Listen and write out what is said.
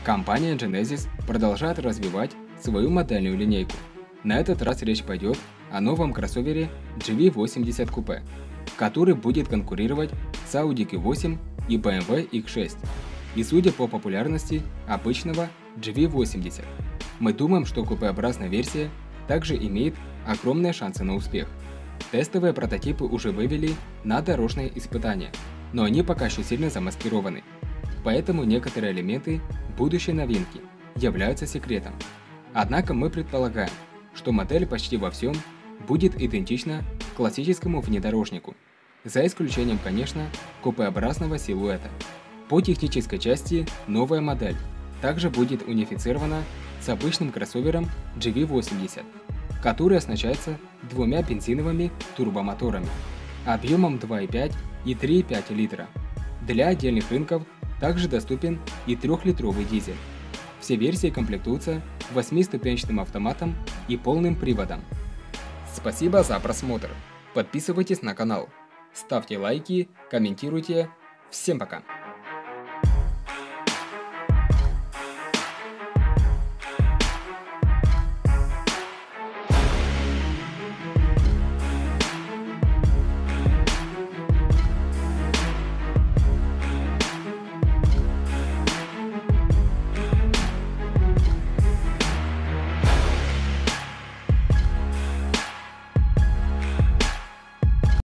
Компания Genesis продолжает развивать свою модельную линейку. На этот раз речь пойдет о новом кроссовере GV80 Coupe, который будет конкурировать с Audi Q8 и BMW X6. И судя по популярности обычного GV80, мы думаем, что купеобразная версия также имеет огромные шансы на успех. Тестовые прототипы уже вывели на дорожные испытания, но они пока еще сильно замаскированы. Поэтому некоторые элементы будущей новинки являются секретом. Однако мы предполагаем, что модель почти во всем будет идентична классическому внедорожнику, за исключением, конечно, купеобразного силуэта. По технической части новая модель также будет унифицирована с обычным кроссовером GV80, который оснащается двумя бензиновыми турбомоторами объемом 2,5 и 3,5 литра. Для отдельных рынков также доступен и 3-литровый дизель. Все версии комплектуются 8-ступенчатым автоматом и полным приводом. Спасибо за просмотр. Подписывайтесь на канал, ставьте лайки, комментируйте. Всем пока!